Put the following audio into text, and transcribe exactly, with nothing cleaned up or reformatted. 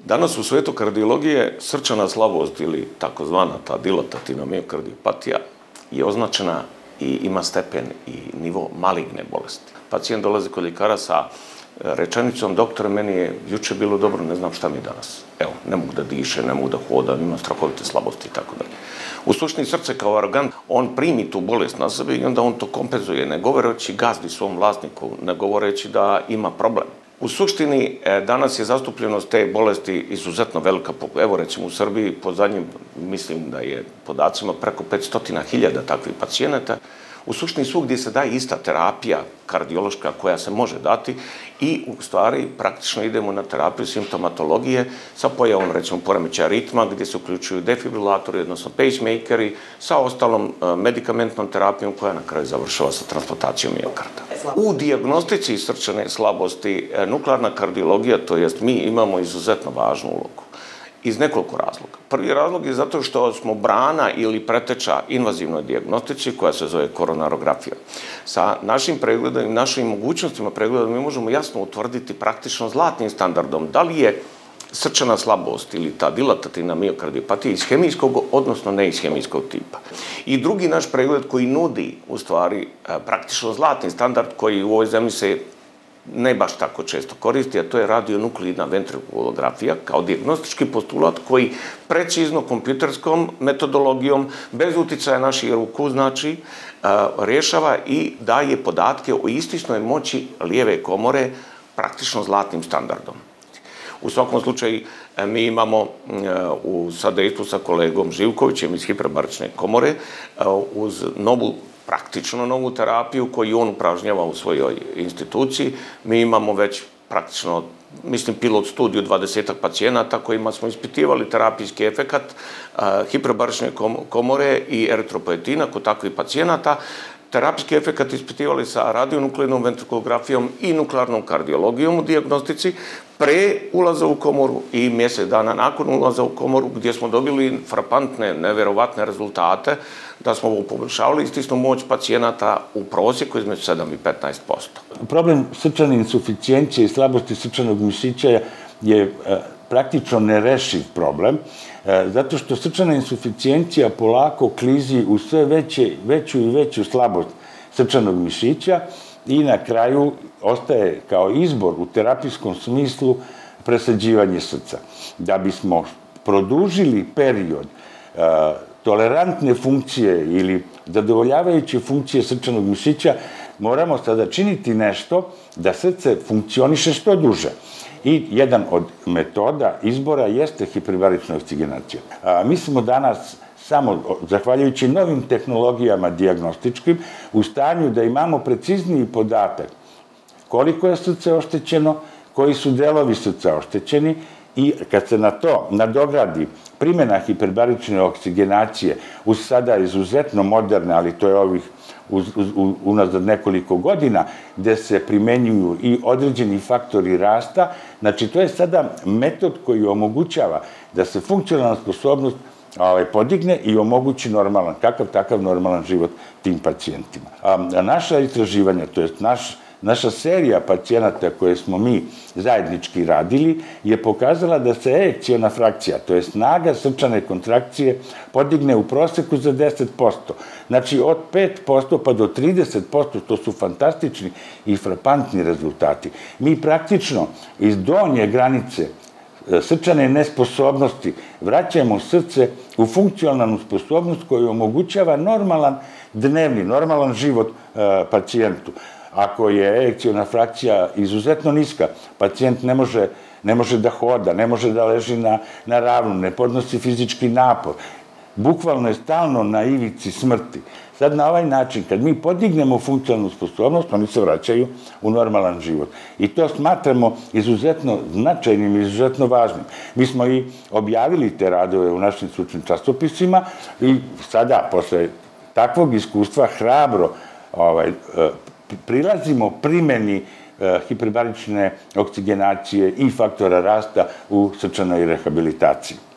Danas u svetu kardiologije srčana slabost ili takozvana ta dilatativna miokardiopatija je označena i ima stepen i nivo maligne bolesti. Pacijent dolazi kod ljekara sa rečenicom: doktore, meni je juče bilo dobro, ne znam šta mi danas. Evo, ne mogu da diše, ne mogu da hodam, imam strahovite slabosti i tako dalje. U suštini srce kao arogant, on primi tu bolest na sebe i onda on to kompenzuje, ne govoreći gazdi svom vlasniku, ne govoreći da ima problem. U suštini, danas je zastupljenost te bolesti izuzetno velika. Evo, recimo, u Srbiji, po zadnjim, mislim da je podacima preko petsto hiljada takvih pacijenata. U suštini svugdje se daje ista terapija kardiološka koja se može dati i u stvari praktično idemo na terapiju simptomatologije sa pojavom, recimo, poremećaja ritma gdje se uključuju defibrilatori, odnosno pacemakeri, sa ostalom medikamentnom terapijom koja na kraju završava sa transplantacijom miokarda. U dijagnostici srčane slabosti nuklearna kardiologija, to jest mi, imamo izuzetno važnu ulogu. Iz nekoliko razloga. Prvi razlog je zato što smo brana ili preteča invazivnoj dijagnostici koja se zove koronarografija. Sa našim pregledom i našim mogućnostima pregleda mi možemo jasno utvrditi praktično zlatnim standardom da li je srčana slabost ili ta dilatativna miokardiopatija iz hemijskog, odnosno ne iz hemijskog tipa. I drugi naš pregled koji nudi u stvari praktično zlatni standard koji u ovoj zemlji se ne baš tako često koristi, a to je radionukleidna ventrikulografija kao dijagnostički postulat koji precizno kompjuterskom metodologijom, bez uticaja naših ruku, znači, rješava i daje podatke o istisnoj moći lijeve komore praktično zlatnim standardom. U svakom slučaju, mi imamo u sadejstvu sa kolegom Živkovićem iz hiperbarične komore uz novu praktično novu terapiju koju on upražnjava u svojoj instituciji. Mi imamo već praktično, mislim, pilot studiju dvadesetak pacijenata kojima smo ispitivali terapijski efekat hiperbarične komore i eritropoetina kod takvih pacijenata. Terapijski efekat ispitivali sa radionukleidnom ventrikulografijom i nuklearnom kardiologijom u dijagnostici pre ulaza u komoru i mjesec dana nakon ulaza u komoru, gdje smo dobili frapantne, neverovatne rezultate da smo poboljšavali istisnu moć pacijenata u prosjeku između sedam i petnaest posto. Problem srčane insuficijencije i slabosti srčanog mišića je praktično nerešiv problem, zato što srčana insuficijencija polako klizi u sve veću i veću slabost srčanog mišića i na kraju ostaje kao izbor u terapijskom smislu presađivanje srca. Da bismo produžili period tolerantne funkcije ili zadovoljavajuće funkcije srčanog mišića, moramo sada činiti nešto da srce funkcioniše što duže. I jedan od metoda izbora jeste hiperbarična oksigenacija. Mi smo danas samo, zahvaljujući novim tehnologijama dijagnostičkim, u stanju da imamo precizniji podatak koliko je srce oštećeno, koji su delovi srca oštećeni i kad se na to nadogradi primjena hiperbarične oksigenacije uz sada izuzetno moderne, ali to je ovih unazad nekoliko godina, gde se primenjuju i određeni faktori rasta, znači to je sada metod koji omogućava da se funkcionalna sposobnost podigne i omogući normalan, kakav takav normalan život tim pacijentima. Naša istraživanja, to je naša serija pacijenata koje smo mi zajednički radili, je pokazala da se ejekciona frakcija, to je snaga srčane kontrakcije, podigne u proseku za deset posto. Znači od pet posto pa do trideset posto, to su fantastični i frapantni rezultati. Mi praktično iz donje granice srčane nesposobnosti vraćamo srce u funkcionalnu sposobnost koju omogućava normalan dnevni, normalan život pacijentu. Ako je ejekciona frakcija izuzetno niska, pacijent ne može da hoda, ne može da leži na ravnu, ne podnosi fizički napor. Bukvalno je stalno na ivici smrti. Sad na ovaj način, kad mi podignemo funkcionalnu sposobnost, oni se vraćaju u normalan život. I to smatramo izuzetno značajnim i izuzetno važnim. Mi smo i objavili te radove u našim stručnim časopisima i sada, posle takvog iskustva, hrabro prilazimo primjeni hiperbarične oksigenacije i faktora rasta u srčanoj rehabilitaciji.